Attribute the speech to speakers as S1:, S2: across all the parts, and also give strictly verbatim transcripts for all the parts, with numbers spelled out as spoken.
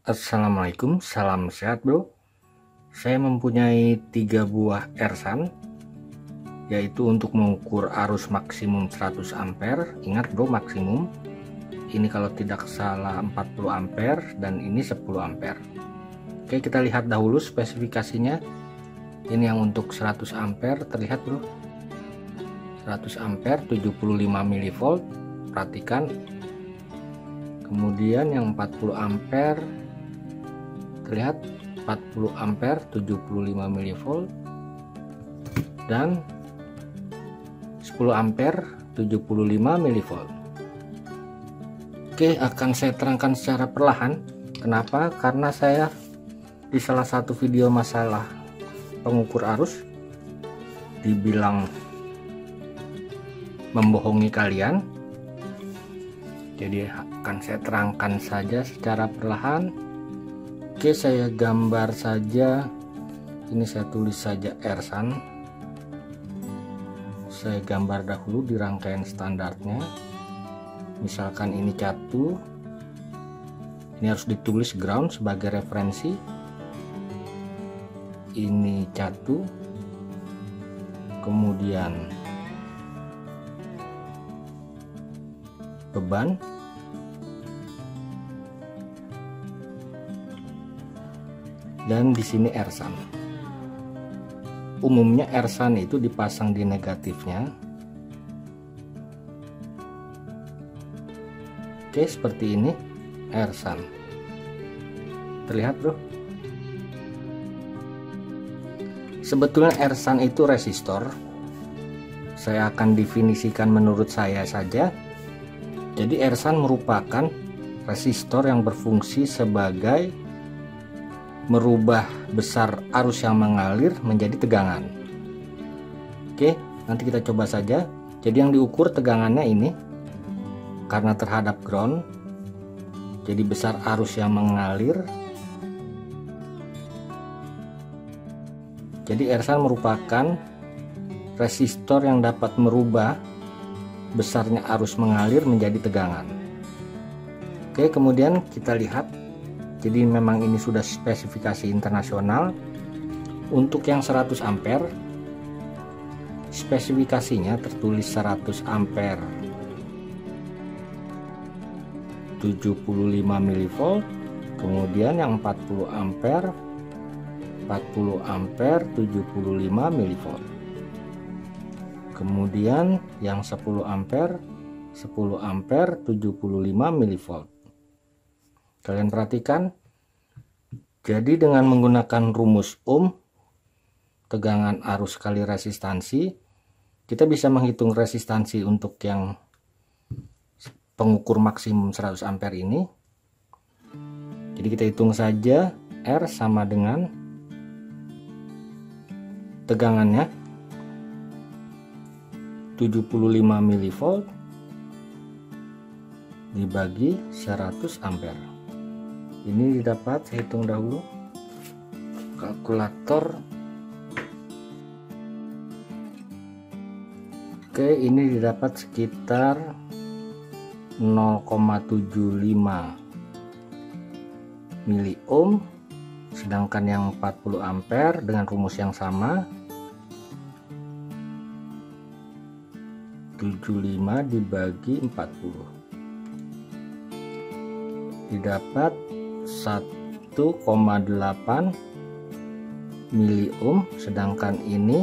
S1: Assalamualaikum, salam sehat bro. Saya mempunyai tiga buah Ersan, yaitu untuk mengukur arus maksimum seratus ampere. Ingat bro, maksimum ini kalau tidak salah empat puluh ampere dan ini sepuluh ampere. Oke, kita lihat dahulu spesifikasinya. Ini yang untuk seratus ampere, terlihat bro, seratus ampere tujuh puluh lima milivolt, perhatikan. Kemudian yang empat puluh ampere, terlihat empat puluh ampere tujuh puluh lima milivolt, dan sepuluh ampere tujuh puluh lima milivolt. Oke, akan saya terangkan secara perlahan. Kenapa? Karena saya di salah satu video masalah pengukur arus dibilang membohongi kalian, jadi akan saya terangkan saja secara perlahan. Oke, saya gambar saja. Ini saya tulis saja Ersan. Saya gambar dahulu di rangkaian standarnya. Misalkan ini catu. Ini harus ditulis ground sebagai referensi. Ini catu. Kemudian beban. Dan di sini Ersan. Umumnya Ersan itu dipasang di negatifnya. Oke, seperti ini Ersan. Terlihat bro. Sebetulnya Ersan itu resistor. Saya akan definisikan menurut saya saja. Jadi Ersan merupakan resistor yang berfungsi sebagai merubah besar arus yang mengalir menjadi tegangan. Oke, nanti kita coba saja. Jadi yang diukur tegangannya ini karena terhadap ground, jadi besar arus yang mengalir. Jadi Ersan merupakan resistor yang dapat merubah besarnya arus mengalir menjadi tegangan. Oke, kemudian kita lihat. Jadi memang ini sudah spesifikasi internasional. Untuk yang seratus ampere, spesifikasinya tertulis seratus ampere tujuh puluh lima milivolt. Kemudian yang empat puluh ampere empat puluh ampere tujuh puluh lima milivolt. Kemudian yang sepuluh ampere sepuluh ampere tujuh puluh lima milivolt. Kalian perhatikan, jadi dengan menggunakan rumus ohm, tegangan arus kali resistansi, kita bisa menghitung resistansi untuk yang pengukur maksimum seratus ampere ini. Jadi kita hitung saja R sama dengan tegangannya tujuh puluh lima milivolt dibagi seratus ampere. Ini didapat, saya hitung dahulu kalkulator. Oke, ini didapat sekitar nol koma tujuh lima mili ohm, sedangkan yang empat puluh ampere dengan rumus yang sama tujuh puluh lima dibagi empat puluh didapat satu koma delapan mili ohm, sedangkan ini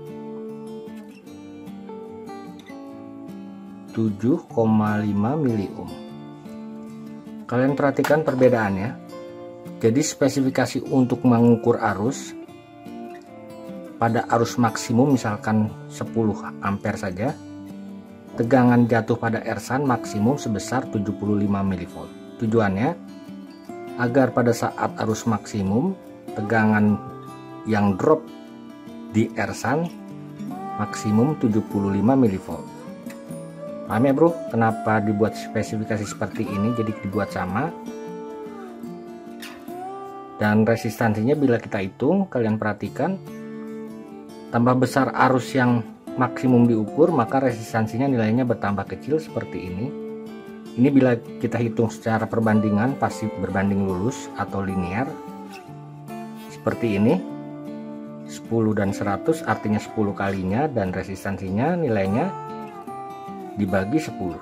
S1: tujuh koma lima mili ohm. Kalian perhatikan perbedaannya. Jadi spesifikasi untuk mengukur arus pada arus maksimum misalkan sepuluh ampere saja, tegangan jatuh pada Ersan maksimum sebesar tujuh puluh lima milivolt. Tujuannya agar pada saat arus maksimum tegangan yang drop di Ersan maksimum tujuh puluh lima milivolt. Paham ya bro, kenapa dibuat spesifikasi seperti ini? Jadi dibuat sama. Dan resistansinya bila kita hitung, kalian perhatikan, tambah besar arus yang maksimum diukur, maka resistansinya nilainya bertambah kecil seperti ini. Ini bila kita hitung secara perbandingan pasti berbanding lurus atau linear seperti ini, sepuluh dan seratus artinya sepuluh kalinya, dan resistansinya nilainya dibagi sepuluh.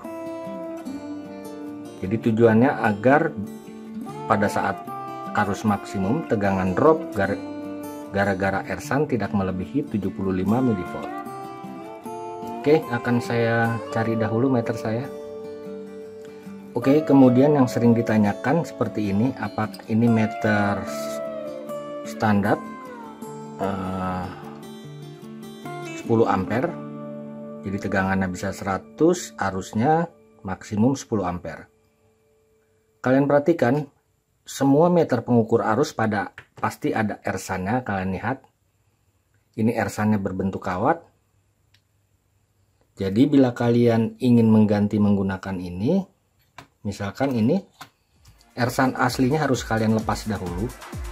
S1: Jadi tujuannya agar pada saat arus maksimum tegangan drop gara-gara ersan tidak melebihi tujuh puluh lima milivolt. Oke, akan saya cari dahulu meter saya. Oke, kemudian yang sering ditanyakan seperti ini, apakah ini meter standar uh, sepuluh ampere, jadi tegangannya bisa seratus, arusnya maksimum sepuluh ampere. Kalian perhatikan, semua meter pengukur arus pada pasti ada ersannya. Kalian lihat, ini ersannya berbentuk kawat. Jadi bila kalian ingin mengganti menggunakan ini, misalkan ini ersan aslinya harus kalian lepas dahulu.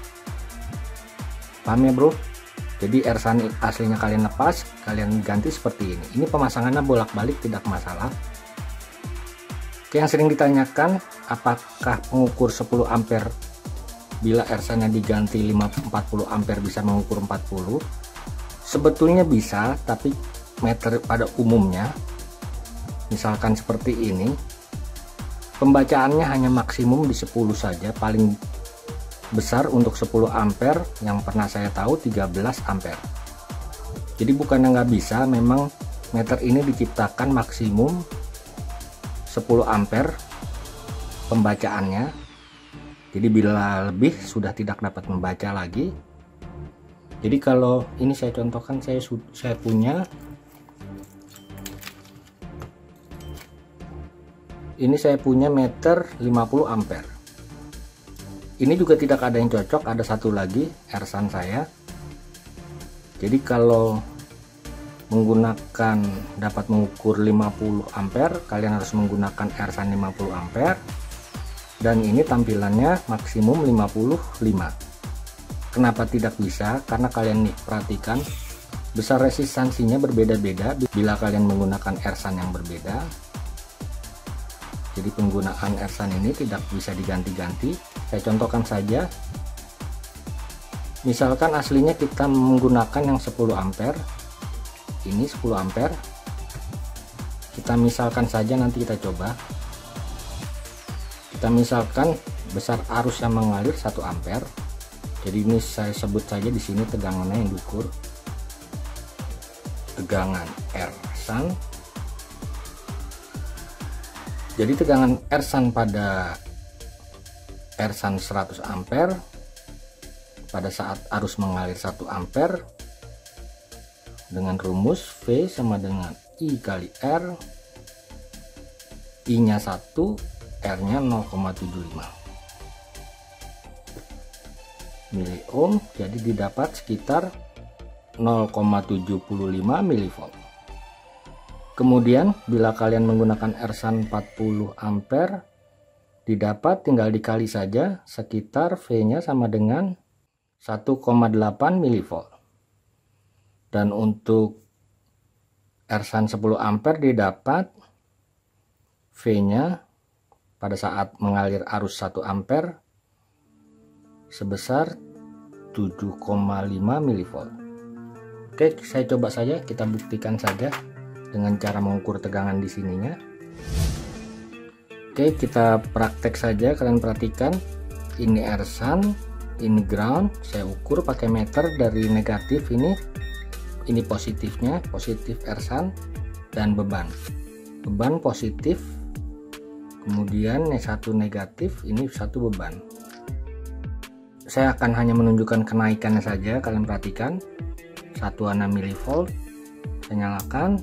S1: Paham ya bro? Jadi ersan aslinya kalian lepas, kalian ganti seperti ini. Ini pemasangannya bolak-balik tidak masalah. Oke, yang sering ditanyakan, apakah pengukur sepuluh ampere bila ersannya diganti empat puluh ampere bisa mengukur empat puluh? Sebetulnya bisa, tapi meter pada umumnya misalkan seperti ini, pembacaannya hanya maksimum di sepuluh saja. Paling besar untuk sepuluh ampere yang pernah saya tahu tiga belas ampere. Jadi bukannya nggak bisa, memang meter ini diciptakan maksimum sepuluh ampere pembacaannya. Jadi bila lebih sudah tidak dapat membaca lagi. Jadi kalau ini saya contohkan, saya saya punya ini saya punya meter lima puluh ampere. Ini juga tidak ada yang cocok, ada satu lagi ersan saya. Jadi kalau menggunakan dapat mengukur lima puluh ampere, kalian harus menggunakan ersan lima puluh ampere, dan ini tampilannya maksimum lima puluh lima. Kenapa tidak bisa? Karena kalian nih perhatikan, besar resistansinya berbeda-beda bila kalian menggunakan ersan yang berbeda. Jadi penggunaan ersan ini tidak bisa diganti-ganti. Saya contohkan saja, misalkan aslinya kita menggunakan yang sepuluh ampere, ini sepuluh ampere, kita misalkan saja, nanti kita coba, kita misalkan besar arus yang mengalir satu ampere. Jadi ini saya sebut saja di sini tegangannya yang diukur, tegangan ersan. Jadi tegangan ersan pada ersan seratus ampere pada saat arus mengalir satu ampere dengan rumus V sama dengan I kali R, I nya satu, R nya nol koma tujuh lima mili ohm, jadi didapat sekitar nol koma tujuh lima milivolt. Kemudian bila kalian menggunakan ersan empat puluh ampere, didapat tinggal dikali saja, sekitar V nya sama dengan satu koma delapan milivolt. Dan untuk ersan sepuluh ampere didapat V nya pada saat mengalir arus satu ampere sebesar tujuh koma lima milivolt. Oke, saya coba saja, kita buktikan saja dengan cara mengukur tegangan di sininya. Oke, kita praktek saja. Kalian perhatikan, ini ersan, ini ground. Saya ukur pakai meter dari negatif ini, ini positifnya, positif ersan, dan beban. Beban positif, kemudian yang satu negatif, ini satu beban. Saya akan hanya menunjukkan kenaikannya saja. Kalian perhatikan, satuannya milivolt. Saya nyalakan,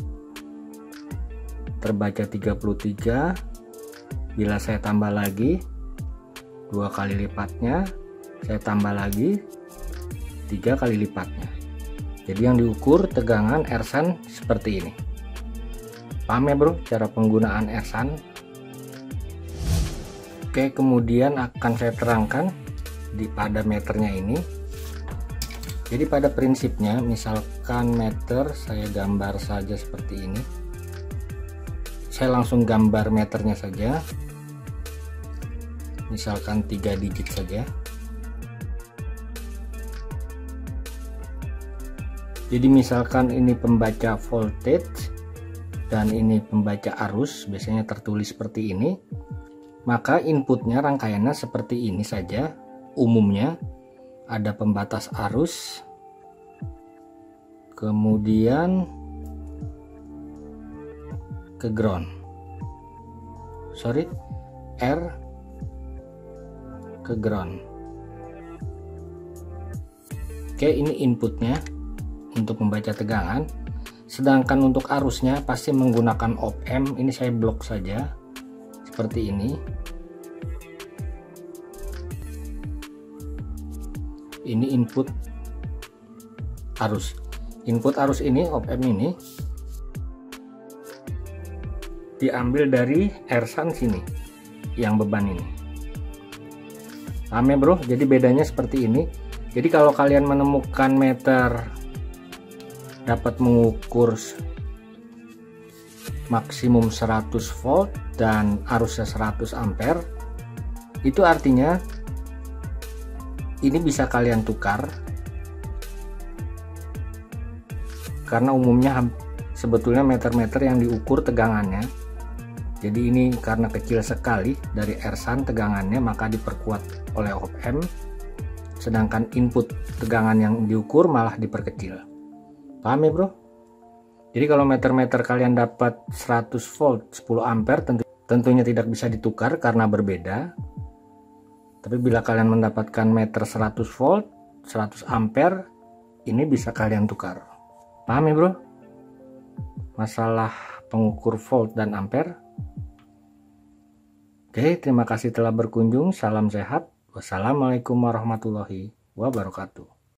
S1: terbaca tiga puluh tiga. Bila saya tambah lagi dua kali lipatnya, saya tambah lagi tiga kali lipatnya. Jadi yang diukur tegangan ersan seperti ini. Paham ya bro cara penggunaan ersan? Oke, kemudian akan saya terangkan di pada meternya ini. Jadi pada prinsipnya, misalkan meter saya gambar saja seperti ini. saya langsung gambar meternya saja, misalkan tiga digit saja. Jadi misalkan ini pembaca voltage dan ini pembaca arus, biasanya tertulis seperti ini, maka inputnya rangkaiannya seperti ini saja. Umumnya ada pembatas arus, kemudian ke ground, sorry, R ke ground. Oke, ini inputnya untuk membaca tegangan. Sedangkan untuk arusnya pasti menggunakan op amp. Ini saya blok saja seperti ini. Ini input arus. Input arus ini, op amp ini diambil dari Ersan sini, yang beban ini. Paham ya bro? Jadi bedanya seperti ini. Jadi kalau kalian menemukan meter dapat mengukur maksimum seratus volt dan arusnya seratus ampere, itu artinya ini bisa kalian tukar, karena umumnya sebetulnya meter-meter yang diukur tegangannya. Jadi ini karena kecil sekali dari Ersan tegangannya, maka diperkuat oleh op amp, sedangkan input tegangan yang diukur malah diperkecil. Paham ya bro? Jadi kalau meter-meter kalian dapat seratus volt sepuluh ampere, tentu, tentunya tidak bisa ditukar karena berbeda. Tapi bila kalian mendapatkan meter seratus volt seratus ampere, ini bisa kalian tukar. Paham ya bro? Masalah pengukur volt dan ampere. Oke, terima kasih telah berkunjung. Salam sehat. Wassalamualaikum warahmatullahi wabarakatuh.